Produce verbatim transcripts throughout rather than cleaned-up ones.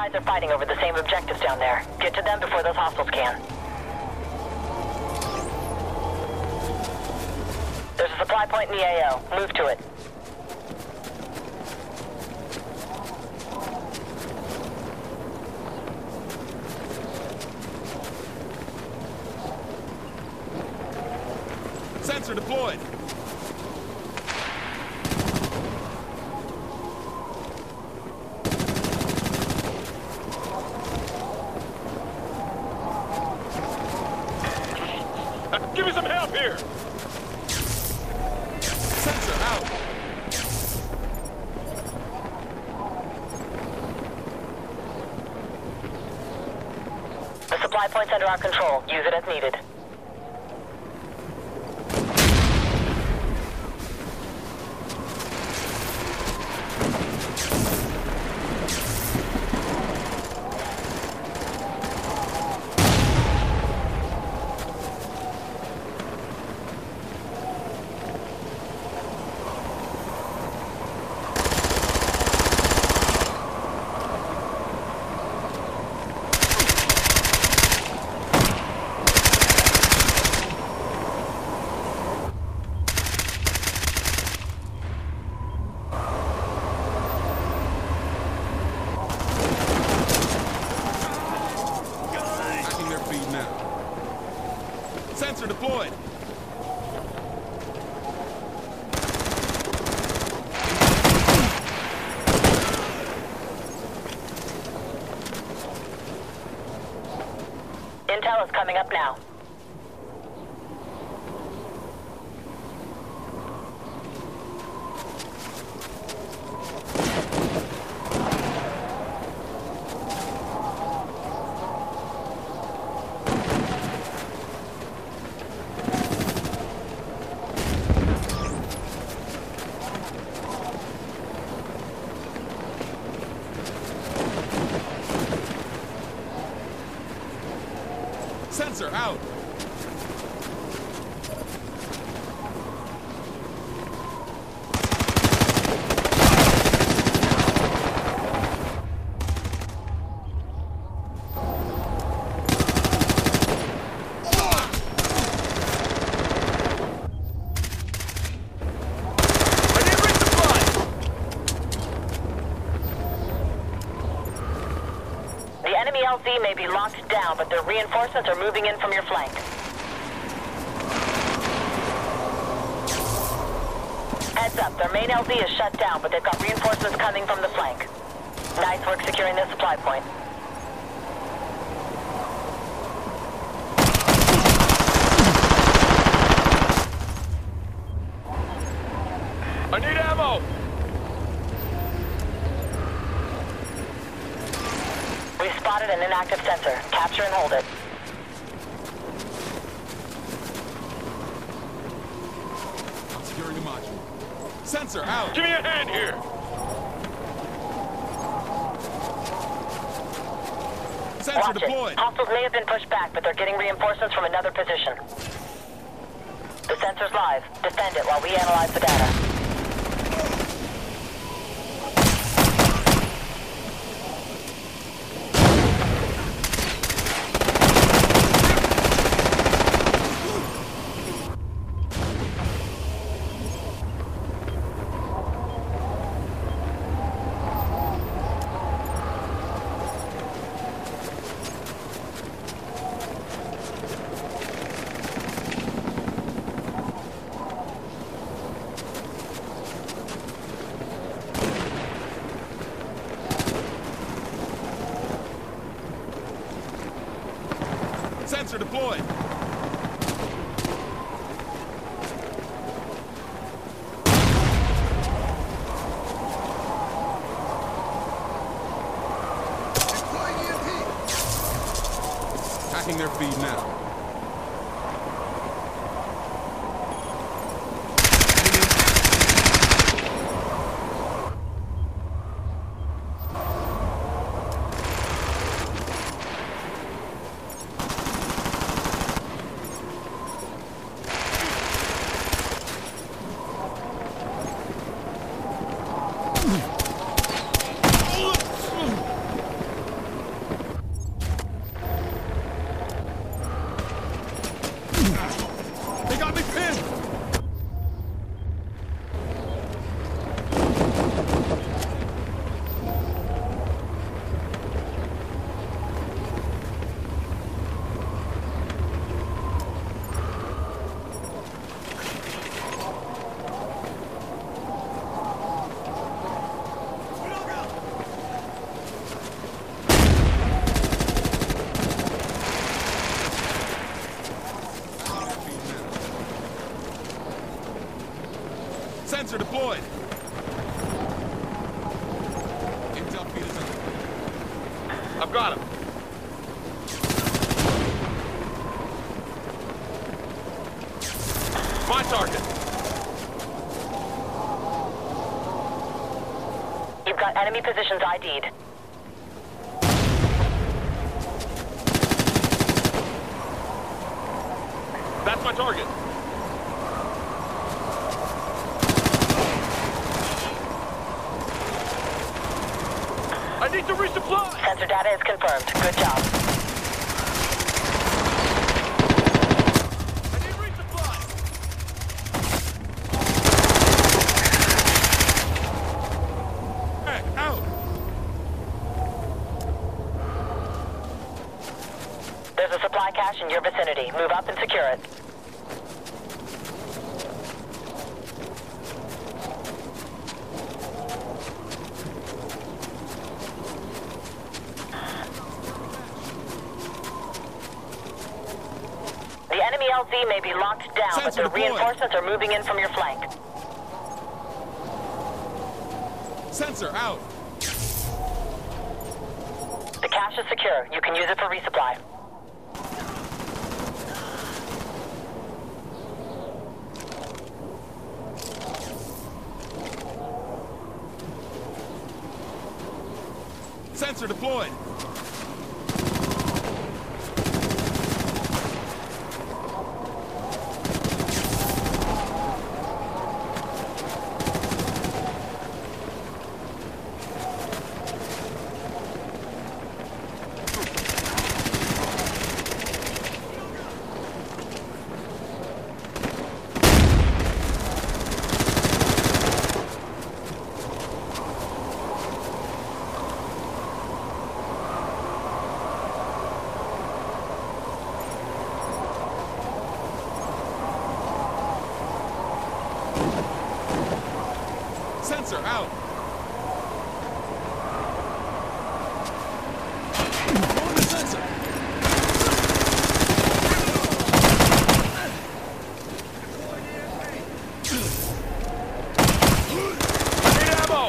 guys are fighting over the same objectives down there. Get to them before those hostiles can. There's a supply point in the A O. Move to it. Sensor deployed. Give me some help here! Sensor out. The supply point's under our control. Use it as needed. Sensor deployed. Intel is coming up now. Sensor out. The enemy L Z may be locked down, but their reinforcements are moving in from your flank. Heads up, their main L Z is shut down, but they've got reinforcements coming from the flank. Nice work securing this supply point. I need ammo! We've spotted an inactive sensor. Capture and hold it. I'm securing the module. Sensor out. Give me a hand here! Sensor Watch deployed. it. Hostiles may have been pushed back, but they're getting reinforcements from another position. The sensor's live. Defend it while we analyze the data. Sensor deployed. Hacking their feed now. Sensor deployed. Intel feed is under. I've got him. My target. You've got enemy positions I D'd. That's my target. I need to resupply. Sensor data is confirmed. Good job. I need resupply. Hey, out! There's a supply cache in your vicinity. Move up and secure it. The enemy L Z may be locked down, but Sensor the deployed. reinforcements are moving in from your flank. Sensor out. The cache is secure. You can use it for resupply. Sensor deployed. Sensor out. Deploying the sensor. I need ammo.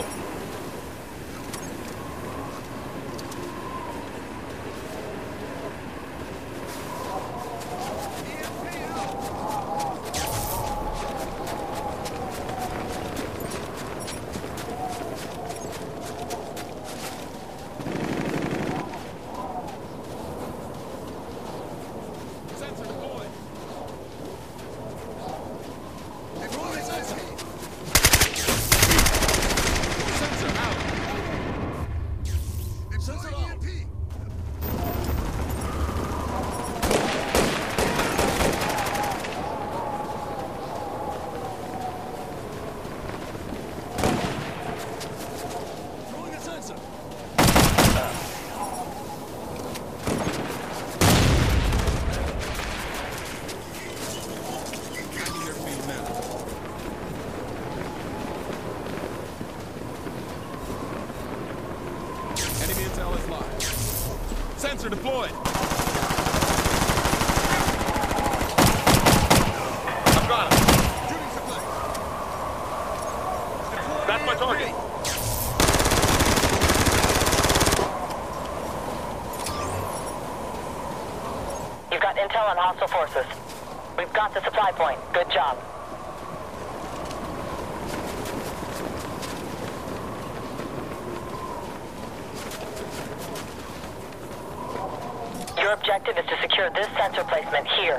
Sensor deployed. Deploying sensor. Sensor out. Sensor out. Throwing a sensor. Tracking their feed now. Enemy intel is live. Sensor deployed. I've got him. Shooting supply. That's my target. You've got intel on hostile forces. We've got the supply point. Good job. Your objective is to secure this sensor placement here.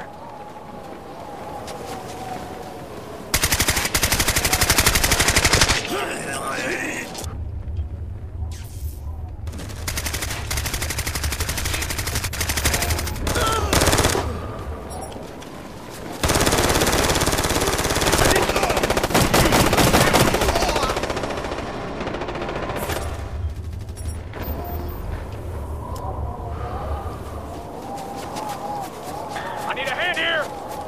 I need a hand here.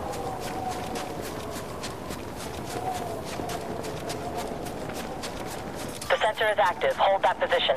The sensor is active. Hold that position.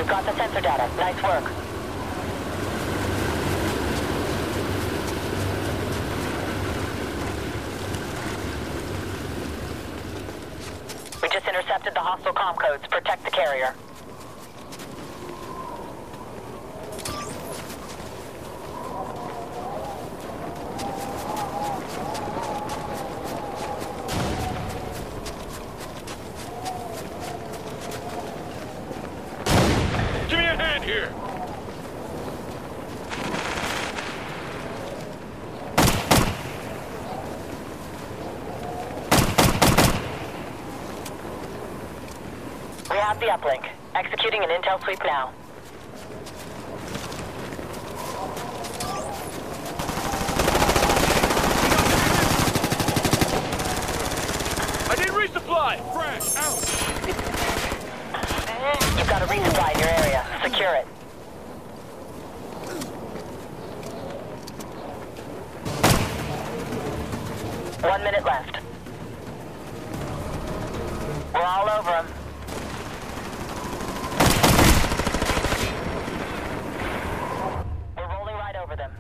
Got the sensor data. Nice work. We just intercepted the hostile comm codes. Protect the carrier. Give me a hand here. We have the uplink. Executing an intel sweep now. I need resupply. Fresh, out. You've got a resupply in your area. Secure it. One minute left. We're all over them. We're rolling right over them.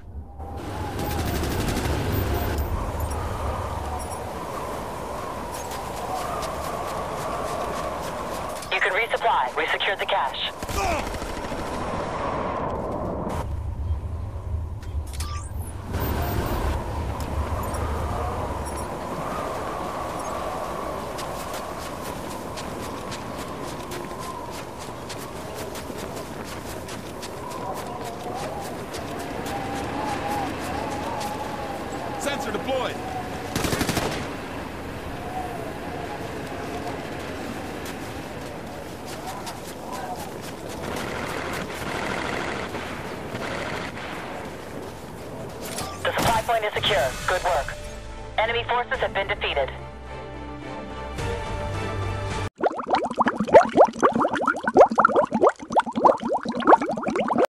You can resupply. We secured the cache. Sensor deployed. The supply point is secure. Good work. Enemy forces have been defeated.